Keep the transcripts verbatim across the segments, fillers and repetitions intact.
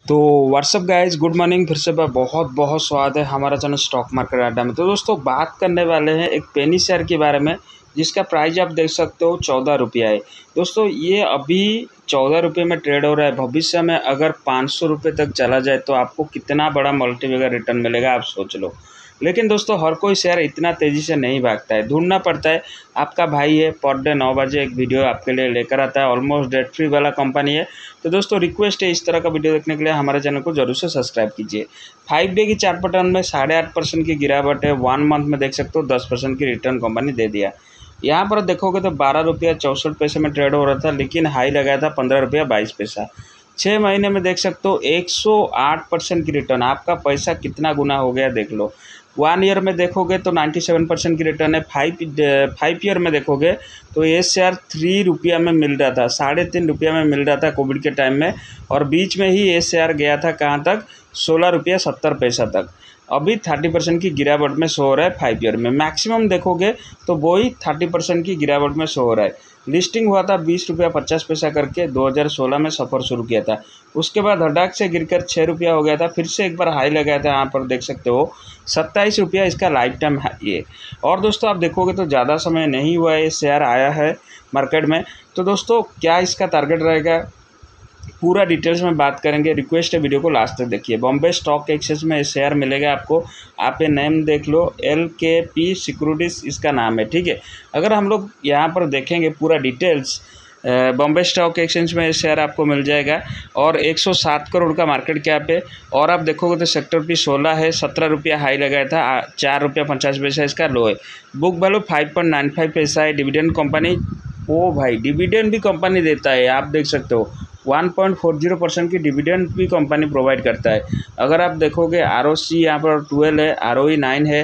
तो what's up guys, good morning. फिर से बहुत बहुत स्वागत है हमारा चैनल स्टॉक मार्केट अड्डा में। तो दोस्तों बात करने वाले हैं एक पेनी शेयर के बारे में, जिसका प्राइस आप देख सकते हो चौदह रुपया है। दोस्तों ये अभी चौदह रुपये में ट्रेड हो रहा है। भविष्य में अगर पाँच सौ रुपये तक चला जाए तो आपको कितना बड़ा मल्टीबैगर रिटर्न मिलेगा, आप सोच लो। लेकिन दोस्तों हर कोई शेयर इतना तेज़ी से नहीं भागता है, ढूंढना पड़ता है। आपका भाई है, पर डे नौ बजे एक वीडियो आपके लिए लेकर आता है। ऑलमोस्ट डेट फ्री वाला कंपनी है। तो दोस्तों रिक्वेस्ट है, इस तरह का वीडियो देखने के लिए हमारे चैनल को जरूर से सब्सक्राइब कीजिए। फाइव डे की चार्ट पैटर्न में साढ़े आठ परसेंट की गिरावट है। वन मंथ में देख सकते हो दस परसेंट की रिटर्न कंपनी दे दिया। यहाँ पर देखोगे तो बारह रुपया चौंसठ पैसे में ट्रेड हो रहा था, लेकिन हाई लगाया था पंद्रह रुपया बाईस पैसा। छः महीने में देख सकते हो एक सौ आठ परसेंट की रिटर्न। आपका पैसा कितना गुना हो गया देख लो। वन ईयर में देखोगे तो सत्तानवे परसेंट की रिटर्न है। फाइव फाइव ईयर में देखोगे तो ये शेयर थ्री रुपया में मिल रहा था, साढ़े तीन रुपया में मिल रहा था कोविड के टाइम में, और बीच में ही ये शेयर गया था कहाँ तक, सोलह रुपया सत्तर पैसा तक। अभी तीस परसेंट की गिरावट में शो हो रहा है। फाइव ईयर में मैक्सिमम देखोगे तो वही तीस परसेंट की गिरावट में शो हो रहा है। लिस्टिंग हुआ था बीस रुपया पचास पैसा करके, दो हज़ार सोलह में सफ़र शुरू किया था। उसके बाद हटाक से गिरकर छः रुपया हो गया था, फिर से एक बार हाई लगाया था। यहाँ पर देख सकते हो सत्ताईस रुपया इसका लाइफ टाइम हाई है। और दोस्तों आप देखोगे तो ज़्यादा समय नहीं हुआ है ये शेयर आया है मार्केट में। तो दोस्तों क्या इसका टारगेट रहेगा, पूरा डिटेल्स में बात करेंगे। रिक्वेस्ट है वीडियो को लास्ट तक देखिए। बॉम्बे स्टॉक एक्सचेंज में शेयर मिलेगा आपको, आप ये नेम देख लो, एल के पी सिक्योरिटीज़ इसका नाम है, ठीक है। अगर हम लोग यहाँ पर देखेंगे पूरा डिटेल्स, बॉम्बे स्टॉक एक्सचेंज में शेयर आपको मिल जाएगा और एक सौ सात करोड़ का मार्केट कैप है। और आप देखोगे तो सेक्टर पी सोलह है, सत्रह रुपया हाई लगाया था, चार रुपया पचास पैसा इसका लो है। Book value five point nine five पैसा है। डिविडेंड कंपनी, ओ भाई डिविडेंड भी कंपनी देता है, आप देख सकते हो one point four zero percent की डिविडेंड भी कंपनी प्रोवाइड करता है। अगर आप देखोगे आर ओ सी यहाँ पर ट्वेल्व है, आर ओ ई नाइन है।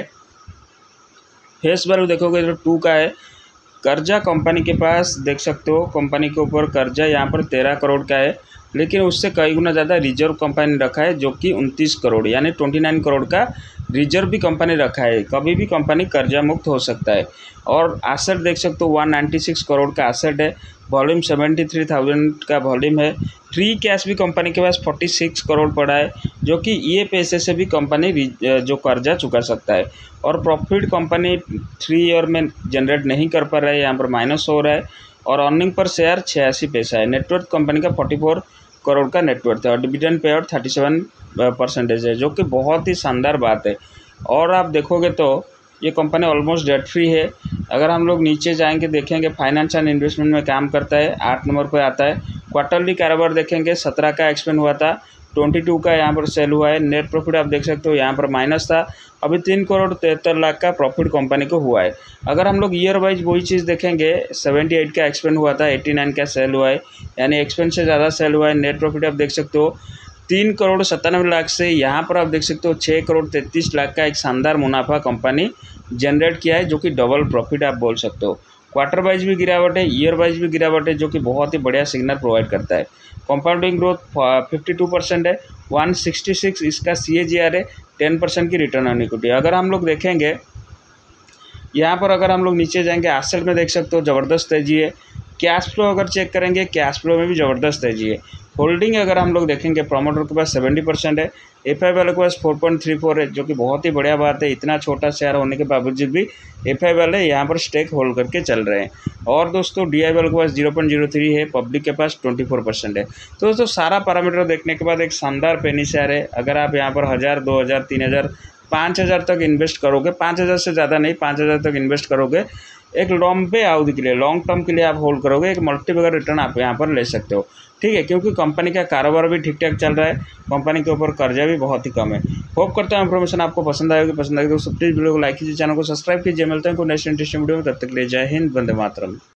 फेस वैल्यू देखोगे तो टू का है। कर्जा कंपनी के पास देख सकते हो, कंपनी के ऊपर कर्जा यहाँ पर तेरह करोड़ का है, लेकिन उससे कई गुना ज़्यादा रिजर्व कंपनी ने रखा है, जो कि उनतीस करोड़ यानी उनतीस करोड़ का रिजर्व भी कंपनी रखा है। कभी भी कंपनी कर्जा मुक्त हो सकता है। और एसेट देख सकते हो एक सौ छियानवे करोड़ का एसेट है। वॉल्यूम तिहत्तर हज़ार का वॉल्यूम है। फ्री कैश भी कंपनी के पास छियालीस करोड़ पड़ा है, जो कि ये पैसे से भी कंपनी जो कर्जा चुका सकता है। और प्रॉफिट कंपनी थ्री ईयर में जनरेट नहीं कर पा रहा है, यहाँ पर माइनस हो रहा है। और अर्निंग पर शेयर छियासी पैसा है। नेटवर्थ कंपनी का चौवालीस करोड़ का नेटवर्थ है और डिविडेंड पे आउट सैंतीस परसेंटेज है, जो कि बहुत ही शानदार बात है। और आप देखोगे तो ये कंपनी ऑलमोस्ट डेट फ्री है। अगर हम लोग नीचे जाएंगे देखेंगे फाइनेंस एंड इन्वेस्टमेंट में काम करता है, आठ नंबर पर आता है। क्वार्टरली कारोबार देखेंगे सत्रह का एक्सपेंड हुआ था, बाईस का यहाँ पर सेल हुआ है। नेट प्रॉफिट आप देख सकते हो यहाँ पर माइनस था, अभी तीन करोड़ तिहत्तर लाख का प्रॉफिट कंपनी को हुआ है। अगर हम लोग ईयर वाइज वही चीज़ देखेंगे, अठहत्तर का एक्सपेंड हुआ था, नवासी का सेल हुआ है, यानी एक्सपेंड से ज़्यादा सेल हुआ है। नेट प्रॉफिट आप देख सकते हो तीन करोड़ सत्तानवे लाख से यहाँ पर आप देख सकते हो छः करोड़ तैंतीस लाख का एक शानदार मुनाफा कंपनी जनरेट किया है, जो कि डबल प्रॉफिट आप बोल सकते हो। क्वार्टर वाइज भी गिरावट है, ईयर वाइज भी गिरावट है, जो कि बहुत ही बढ़िया सिग्नल प्रोवाइड करता है। कंपाउंडिंग ग्रोथ बावन परसेंट है, एक सौ छियासठ इसका सी ए जी आर है, दस परसेंट की रिटर्न ऑन इक्विटी। अगर हम लोग देखेंगे यहाँ पर, अगर हम लोग नीचे जाएंगे एसेट में देख सकते हो ज़बरदस्त तेजी है। कैश फ्लो अगर चेक करेंगे, कैश फ्लो में भी ज़बरदस्त तेजी है। होल्डिंग अगर हम लोग देखेंगे, प्रोमोटर के पास सत्तर परसेंट है, एफ आई वाले के पास चार पॉइंट तीन चार है, जो कि बहुत ही बढ़िया बात है। इतना छोटा शेयर होने के बावजूद भी एफ आई वाले यहाँ पर स्टेक होल्ड करके चल रहे हैं। और दोस्तों डी आई वाले के पास जीरो पॉइंट जीरो थ्री है, पब्लिक के पास चौबीस परसेंट है। तो दोस्तों सारा पैरामीटर देखने के बाद एक शानदार पेनी शेयर है। अगर आप यहाँ पर हज़ार दो हज़ार तीन हज़ार पाँच हज़ार तक इन्वेस्ट करोगे, पाँच हज़ार से ज़्यादा नहीं, पाँच हज़ार तक इन्वेस्ट करोगे, एक लंबे अवधि के लिए, लॉन्ग टर्म के लिए आप होल्ड करोगे, एक मल्टीबैगर रिटर्न आप यहाँ पर ले सकते हो, ठीक है। क्योंकि कंपनी का कारोबार भी ठीक ठाक चल रहा है, कंपनी के ऊपर कर्जा भी बहुत ही कम है। होप करता हूँ इन्फॉर्मेशन आपको पसंद आएगी। पसंद आएगी तो प्लीज़ वीडियो को लाइक कीजिए, चैनल को सब्सक्राइब कीजिए। मिलते हैं कोई नेक्स्ट इंटरेस्टिंग वीडियो में, तब तक के लिए जय हिंद, वंदे मातरम।